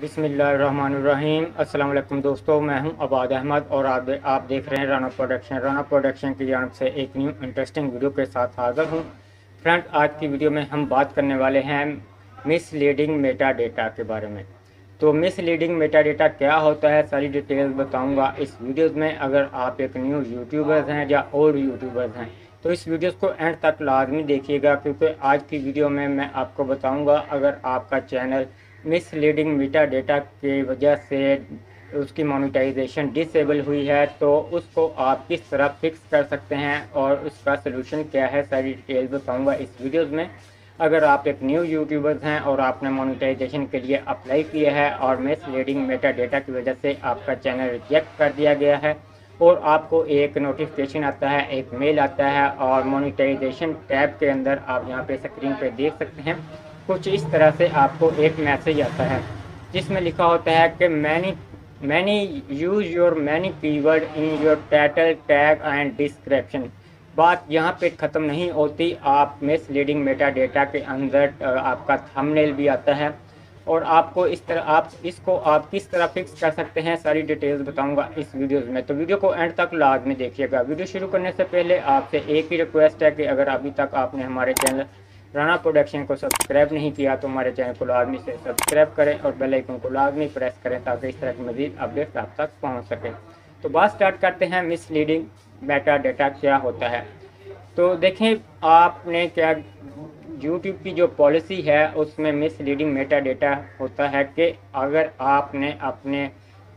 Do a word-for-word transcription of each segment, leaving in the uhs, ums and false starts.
बिस्मिल्लाहिर्रहमानिर्रहीम। अस्सलाम वालेकुम दोस्तों, मैं हूं अबाद अहमद और आप दे, आप देख रहे हैं राना प्रोडक्शन। राना प्रोडक्शन की जानब से एक न्यू इंटरेस्टिंग वीडियो के साथ हाज़िर हूं। फ्रेंड, आज की वीडियो में हम बात करने वाले हैं मिसलीडिंग मेटा डेटा के बारे में। तो मिसलीडिंग मेटा डेटा क्या होता है, सारी डिटेल्स बताऊंगा इस वीडियोस में। अगर आप एक न्यू यूट्यूबर्स हैं या ओल्ड यूट्यूबर्स हैं तो इस वीडियोस को एंड तक लाजमी देखिएगा, क्योंकि आज की वीडियो में मैं आपको बताऊंगा अगर आपका चैनल मिसलीडिंग मेटा डेटा की वजह से उसकी मोनेटाइजेशन डिसेबल हुई है तो उसको आप किस तरह फिक्स कर सकते हैं और उसका सलूशन क्या है, सारी डिटेल्स बताऊंगा इस वीडियोस में। अगर आप एक न्यू यूट्यूबर्स हैं और आपने मोनेटाइजेशन के लिए अप्लाई किया है और मिसलीडिंग मेटा डेटा की वजह से आपका चैनल रिजेक्ट कर दिया गया है और आपको एक नोटिफिकेशन आता है, एक मेल आता है और मोनेटाइजेशन टैब के अंदर आप यहाँ पे स्क्रीन पे देख सकते हैं कुछ इस तरह से आपको एक मैसेज आता है जिसमें लिखा होता है कि many many use your many keyword in your title tag and description. बात यहाँ पे ख़त्म नहीं होती, आप मिसलीडिंग मेटा डेटा के अंदर आपका थंबनेल भी आता है और आपको इस तरह आप इसको आप किस तरह फिक्स कर सकते हैं, सारी डिटेल्स बताऊंगा इस वीडियो में। तो वीडियो को एंड तक लाजमी देखिएगा। वीडियो शुरू करने से पहले आपसे एक ही रिक्वेस्ट है कि अगर अभी तक आपने हमारे चैनल राना प्रोडक्शन को सब्सक्राइब नहीं किया तो हमारे चैनल को लाजमी से सब्सक्राइब करें और बेल आइकन को लाजमी प्रेस करें ताकि इस तरह की मज़ीद अपडेट आप तक पहुँच सकें। तो बात स्टार्ट करते हैं, मिसलीडिंग मेटा डेटा क्या होता है। तो देखें, आपने क्या यूट्यूब की जो पॉलिसी है उसमें मिसलीडिंग मेटा डेटा होता है कि अगर आपने अपने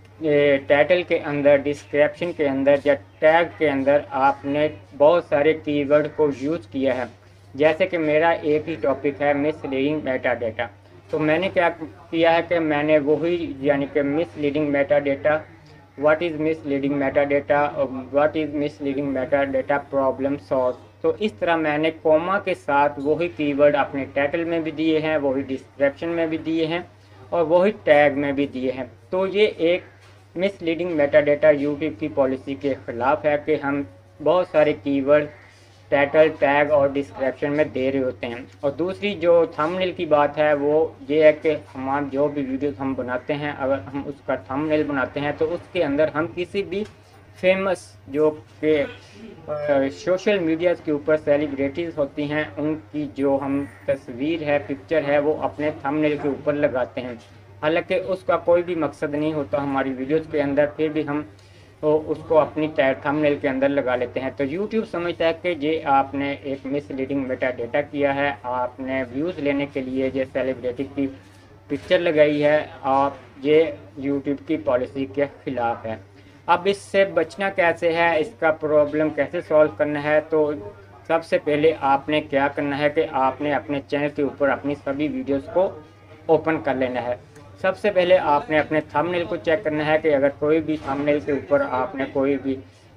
टाइटल के अंदर, डिस्क्रिप्शन के अंदर या टैग के अंदर आपने बहुत सारे कीवर्ड को यूज़ किया है, जैसे कि मेरा एक ही टॉपिक है मिसलीडिंग मेटा डेटा, तो मैंने क्या किया है कि मैंने वही यानी कि misleading meta data, what is misleading meta data, what is misleading meta data problem solve, तो इस तरह मैंने कोमा के साथ वही कीवर्ड अपने टाइटल में भी दिए हैं, वही डिस्क्रिप्शन में भी दिए हैं और वही टैग में भी दिए हैं। तो ये एक मिसलीडिंग मेटा डेटा यूट्यूब की पॉलिसी के ख़िलाफ़ है कि हम बहुत सारे कीवर्ड टाइटल, टैग और डिस्क्रिप्शन में दे रहे होते हैं। और दूसरी जो थंबनेल की बात है वो ये है कि हम जो भी वीडियोस हम बनाते हैं, अगर हम उसका थंबनेल बनाते हैं तो उसके अंदर हम किसी भी फेमस जो के सोशल मीडिया के ऊपर सेलिब्रिटीज़ होती हैं उनकी जो हम तस्वीर है, पिक्चर है, वो अपने थंबनेल के ऊपर लगाते हैं। हालांकि उसका कोई भी मकसद नहीं होता हमारी वीडियोस के अंदर, फिर भी हम तो उसको अपनी थंबनेल के अंदर लगा लेते हैं। तो YouTube समझता है कि ये आपने एक मिसलीडिंग मेटा डेटा किया है, आपने व्यूज़ लेने के लिए ये सेलिब्रिटी की पिक्चर लगाई है, आप ये YouTube की पॉलिसी के ख़िलाफ़ है। अब इससे बचना कैसे है, इसका प्रॉब्लम कैसे सॉल्व करना है, तो सबसे पहले आपने क्या करना है कि आपने अपने चैनल के ऊपर अपनी सभी वीडियोज़ को ओपन कर लेना है। सबसे पहले आपने अपने थंबनेल को चेक करना है कि अगर कोई भी थंबनेल के ऊपर आपने कोई भी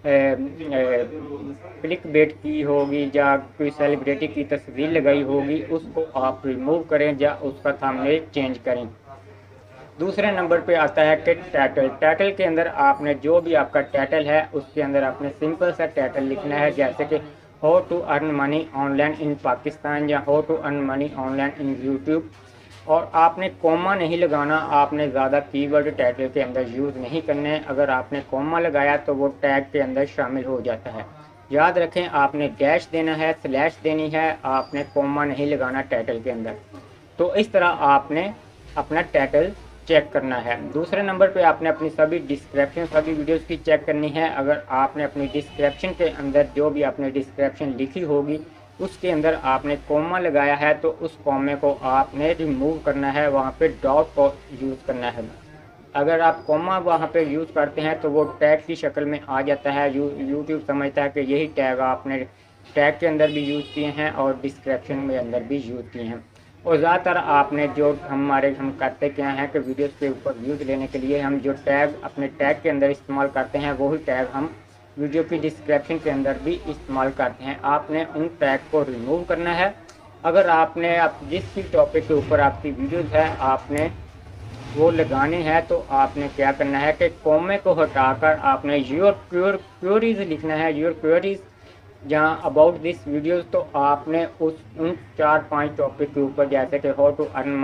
क्लिक बेट की होगी या कोई सेलिब्रिटी की तस्वीर लगाई होगी, उसको आप रिमूव करें या उसका थंबनेल चेंज करें। दूसरे नंबर पे आता है कि टाइटल। टाइटल के अंदर आपने जो भी आपका टाइटल है उसके अंदर आपने सिंपल सा टाइटल लिखना है, जैसे कि how to earn money online in Pakistan या how to earn money online in YouTube. और आपने कोमा नहीं लगाना, आपने ज़्यादा कीवर्ड टाइटल के अंदर यूज़ नहीं करने। अगर आपने कोमा लगाया तो वो टैग के अंदर शामिल हो जाता है। याद रखें, आपने डैश देना है, स्लैश देनी है, आपने कोमा नहीं लगाना टाइटल के अंदर। तो इस तरह आपने अपना टाइटल चेक करना है। दूसरे नंबर पे आपने अपनी सभी डिस्क्रिप्शन, सभी वीडियोस की चेक करनी है। अगर आपने अपनी डिस्क्रिप्शन के अंदर जो भी आपने डिस्क्रिप्शन लिखी होगी उसके अंदर आपने कोमा लगाया है तो उस कोमे को आपने रिमूव करना है, वहाँ पे डॉट को यूज़ करना है। अगर आप कोमा वहाँ पे यूज़ करते हैं तो वो टैग की शक्ल में आ जाता है। यू यूट्यूब समझता है कि यही टैग आपने टैग के अंदर भी यूज़ किए हैं और डिस्क्रिप्शन में अंदर भी यूज़ किए हैं। और ज़्यादातर आपने जो हमारे हम करते क्या हैं कि वीडियोज़ के ऊपर व्यूज़ लेने के लिए हम जो टैग अपने टैग के अंदर इस्तेमाल करते हैं वही टैग हम वीडियो की डिस्क्रिप्शन के अंदर भी इस्तेमाल करते हैं। आपने उन टैग को रिमूव करना है। अगर आपने आप जिस भी टॉपिक के ऊपर आपकी वीडियोज़ है आपने वो लगाने हैं तो आपने क्या करना है कि कोमे को हटाकर आपने योर क्योर क्योरीज लिखना है, योर क्योरीज जहाँ अबाउट दिस वीडियोज़। तो आपने उस उन चार पांच टॉपिक के ऊपर, जैसे कि how to earn money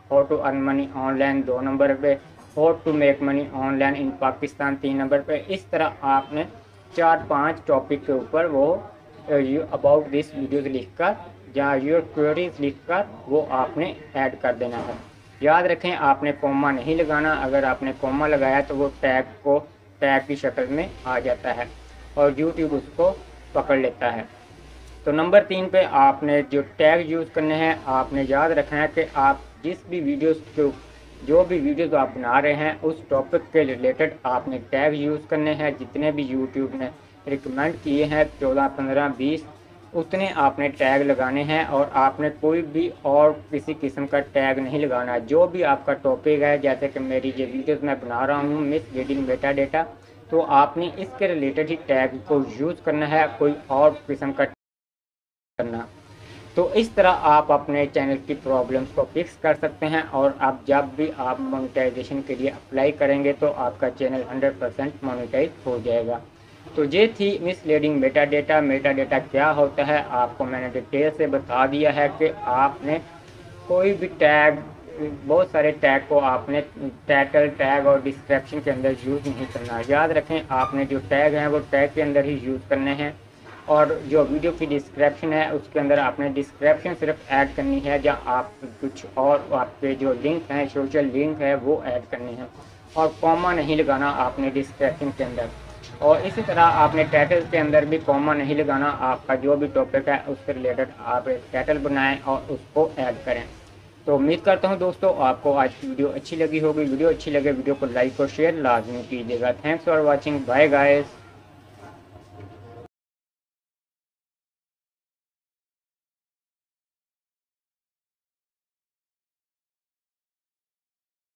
how to earn money online दो नंबर पे, how to make money online in Pakistan तीन नंबर पे। इस तरह आपने चार पांच टॉपिक के ऊपर वो यू अबाउट दिस वीडियोज़ लिख कर या योर क्वेरीज लिख कर वो आपने ऐड कर देना है। याद रखें आपने कॉमा नहीं लगाना, अगर आपने कॉमा लगाया तो वो टैग को टैग की शक्ल में आ जाता है और यूट्यूब उसको पकड़ लेता है। तो नंबर तीन पे आपने जो टैग यूज़ करने हैं, आपने याद रखना है कि आप जिस भी वीडियोस को जो भी वीडियोस आप बना रहे हैं उस टॉपिक के रिलेटेड आपने टैग यूज़ करने हैं। जितने भी यूट्यूब ने रिकमेंड किए हैं चौदह पंद्रह बीस उतने आपने टैग लगाने हैं और आपने कोई भी और किसी किस्म का टैग नहीं लगाना। जो भी आपका टॉपिक है, जैसे कि मेरी ये वीडियोस मैं बना रहा हूँ मिसलीडिंग मेटा डेटा, तो आपने इसके रिलेटेड ही टैग को यूज़ करना है, कोई और किस्म का करना। तो इस तरह आप अपने चैनल की प्रॉब्लम्स को फिक्स कर सकते हैं और आप जब भी आप मोनेटाइजेशन के लिए अप्लाई करेंगे तो आपका चैनल हंड्रेड परसेंट मोनेटाइज हो जाएगा। तो ये थी misleading meta data. Meta data क्या होता है आपको मैंने डिटेल से बता दिया है कि आपने कोई भी टैग, बहुत सारे टैग को आपने टाइटल टैग और डिस्क्रिप्शन के अंदर यूज़ नहीं करना। याद रखें आपने जो टैग हैं वो टैग के अंदर ही यूज़ करने हैं और जो वीडियो की डिस्क्रिप्शन है उसके अंदर आपने डिस्क्रिप्शन सिर्फ ऐड करनी है, या आप कुछ और आपके जो लिंक हैं सोशल लिंक है वो ऐड करनी है और कॉमा नहीं लगाना आपने डिस्क्रिप्शन के अंदर। और इसी तरह आपने टाइटल के अंदर भी कॉमा नहीं लगाना। आपका जो भी टॉपिक है उससे रिलेटेड आप एक टाइटल बनाएं और उसको ऐड करें। तो उम्मीद करता हूं दोस्तों आपको आज की वीडियो अच्छी लगी होगी। वीडियो अच्छी लगे वीडियो को लाइक और शेयर लाजमी कीजिएगा। Thanks for watching, bye guys.